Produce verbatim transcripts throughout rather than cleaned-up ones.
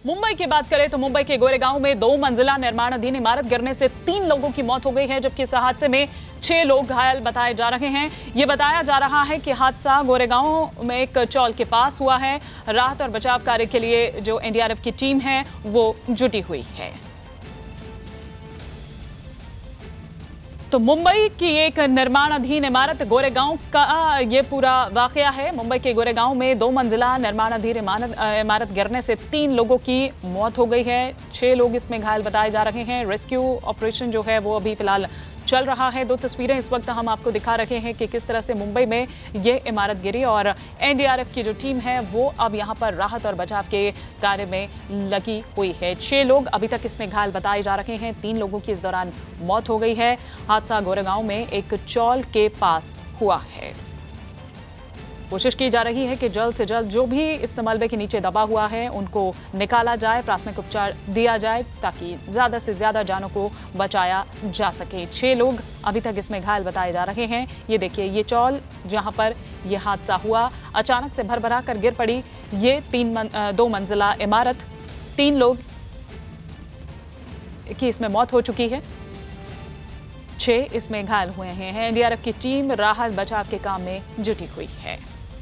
मुंबई की बात करें तो मुंबई के गोरेगांव में दो मंजिला निर्माणाधीन इमारत गिरने से तीन लोगों की मौत हो गई है, जबकि इस हादसे में छह लोग घायल बताए जा रहे हैं। ये बताया जा रहा है कि हादसा गोरेगांव में एक चौल के पास हुआ है। राहत और बचाव कार्य के लिए जो एन डी आर एफ की टीम है वो जुटी हुई है। तो मुंबई की एक निर्माणाधीन इमारत गोरेगांव का ये पूरा वाकया है। मुंबई के गोरेगांव में दो मंजिला निर्माणाधीन इमारत इमारत गिरने से तीन लोगों की मौत हो गई है। छह लोग इसमें घायल बताए जा रहे हैं। रेस्क्यू ऑपरेशन जो है वो अभी फिलहाल चल रहा है। दो तस्वीरें इस वक्त हम आपको दिखा रहे हैं कि किस तरह से मुंबई में ये इमारत गिरी और एन डी आर एफ की जो टीम है वो अब यहाँ पर राहत और बचाव के कार्य में लगी हुई है। छह लोग अभी तक इसमें घायल बताए जा रहे हैं। तीन लोगों की इस दौरान मौत हो गई है। हादसा गोरेगांव में एक चौल के पास हुआ है। कोशिश की जा रही है कि जल्द से जल्द जो भी इस मलबे के नीचे दबा हुआ है उनको निकाला जाए, प्राथमिक उपचार दिया जाए ताकि ज्यादा से ज्यादा जानों को बचाया जा सके। छह लोग अभी तक इसमें घायल बताए जा रहे हैं। ये देखिए, ये चौल जहां पर यह हादसा हुआ अचानक से भरभरा कर गिर पड़ी ये तीन मन, दो मंजिला इमारत। तीन लोग की इसमें मौत हो चुकी है, छह इसमें घायल हुए हैं। एन डी आर एफ की टीम राहत बचाव के काम में जुटी हुई है।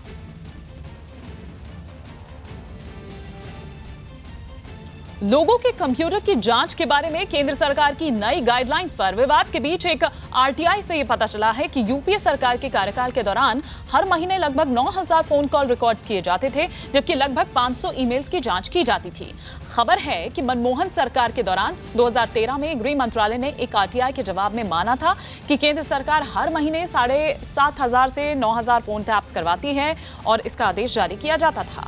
लोगों के कंप्यूटर की जांच के बारे में केंद्र सरकार की नई गाइडलाइंस पर विवाद के बीच एक आर टी आई से यह पता चला है कि यू पी ए सरकार के कार्यकाल के दौरान हर महीने लगभग नौ हज़ार फोन कॉल रिकॉर्ड्स किए जाते थे, जबकि लगभग पाँच सौ ईमेल्स की जांच की जाती थी। खबर है कि मनमोहन सरकार के दौरान दो हज़ार तेरह में गृह मंत्रालय ने एक आर टी आई के जवाब में माना था कि केंद्र सरकार हर महीने साढ़े सात हजार से नौ हजार फोन टैप्स करवाती है और इसका आदेश जारी किया जाता था।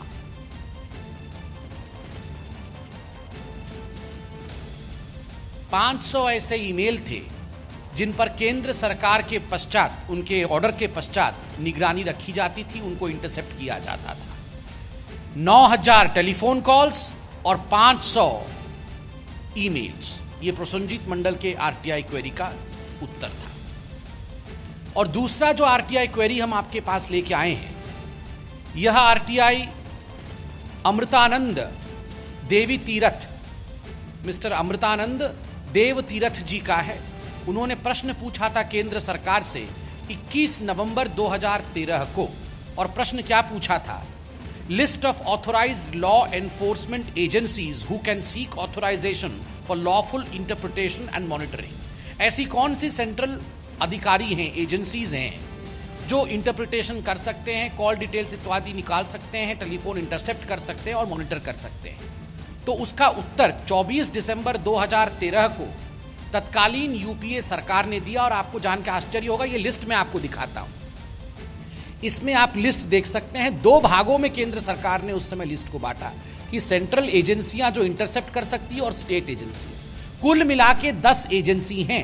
पाँच सौ ऐसे ईमेल थे जिन पर केंद्र सरकार के पश्चात, उनके ऑर्डर के पश्चात निगरानी रखी जाती थी, उनको इंटरसेप्ट किया जाता था। नौ हज़ार टेलीफोन कॉल्स और पाँच सौ ईमेल्स, ये प्रसन्नजीत मंडल के आर टी आई क्वेरी का उत्तर था। और दूसरा जो आर टी आई क्वेरी हम आपके पास लेके आए हैं, यह R T I Amritanand Devi Tirath, mister Amritanand Dev Tirath ji का है। उन्होंने प्रश्न पूछा था केंद्र सरकार से इक्कीस नवंबर दो हज़ार तेरह को, और प्रश्न क्या पूछा था? List of authorised law enforcement agencies who can seek authorisation for lawful interpretation and monitoring. ऐसी कौन सी सेंट्रल अधिकारी हैं, एजेंसीज हैं जो इंटरप्रिटेशन कर सकते हैं, कॉल डिटेल्स इत्यादि निकाल सकते हैं, टेलीफोन इंटरसेप्ट कर सकते हैं और मॉनिटर कर सकते हैं। तो उसका उत्तर चौबीस दिसंबर दो हज़ार तेरह को तत्कालीन यू पी ए सरकार ने दिया। और आपको जान के आश्चर्य होगा, ये लिस्ट मैं आपको दिखाता हूं। इसमें आप लिस्ट देख सकते हैं। दो भागों में केंद्र सरकार ने उस समय लिस्ट को बांटा कि सेंट्रल एजेंसियां जो इंटरसेप्ट कर सकती है और स्टेट एजेंसीज, कुल मिला के दस एजेंसी हैं।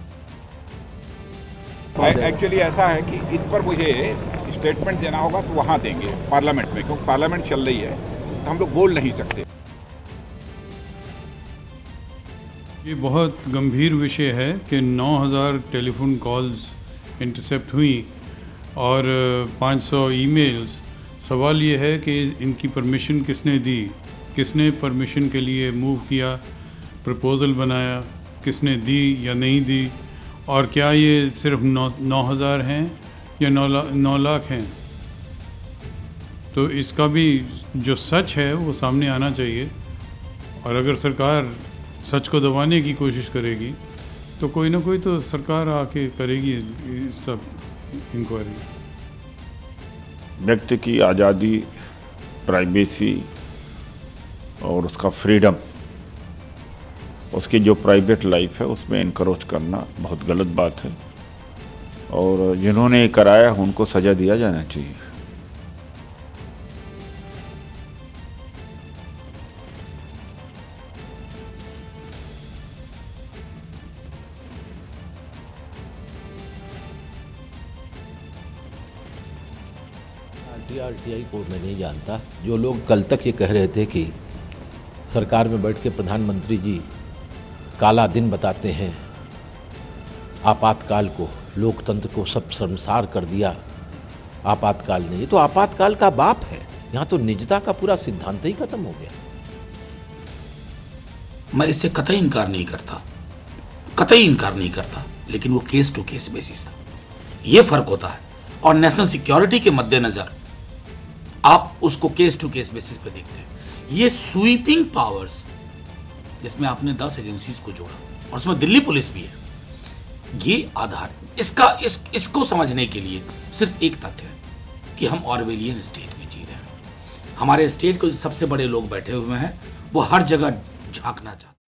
एक्चुअली ऐसा है कि इस पर मुझे स्टेटमेंट देना होगा तो वहां देंगे पार्लियामेंट में, क्योंकि पार्लियामेंट चल रही है तो हम लोग बोल नहीं सकते। ये बहुत गंभीर विषय है कि नौ हज़ार टेलीफोन कॉल्स इंटरसेप्ट हुई और पाँच सौ ईमेल्स। सवाल ये है कि इनकी परमिशन किसने दी, किसने परमिशन के लिए मूव किया, प्रपोज़ल बनाया, किसने दी या नहीं दी, और क्या ये सिर्फ नौ नौ हज़ार हैं या नौ ला, नौ लाख हैं। तो इसका भी जो सच है वो सामने आना चाहिए। और अगर सरकार सच को दबाने की कोशिश करेगी तो कोई ना कोई तो सरकार आके करेगी इस सब इंक्वायरी। व्यक्ति की आज़ादी, प्राइवेसी और उसका फ्रीडम, उसकी जो प्राइवेट लाइफ है उसमें इनकरोच करना बहुत गलत बात है। और जिन्होंने कराया उनको सज़ा दिया जाना चाहिए। आर टी आई को मैं नहीं जानता। जो लोग कल तक ये कह रहे थे कि सरकार में बैठ के प्रधानमंत्री जी काला दिन बताते हैं, आपातकाल को, लोकतंत्र को सब शर्मसार कर दिया, आपातकाल नहीं, ये तो आपातकाल का बाप है। यहाँ तो निजता का पूरा सिद्धांत ही खत्म हो गया। मैं इससे कतई इनकार नहीं करता, कतई इनकार नहीं करता, लेकिन वो केस टू केस बेसिस था, ये फर्क होता है। और नेशनल सिक्योरिटी के मद्देनजर आप उसको केस टू केस बेसिस पे देखते हैं। ये स्वीपिंग पावर्स जिसमें आपने दस एजेंसीज को जोड़ा और उसमें दिल्ली पुलिस भी है, ये आधार इसका इस इसको समझने के लिए सिर्फ एक तथ्य है कि हम ऑरवेलियन स्टेट में जी रहे हैं। हमारे स्टेट को सबसे बड़े लोग बैठे हुए हैं, वो हर जगह झांकना चाहते हैं।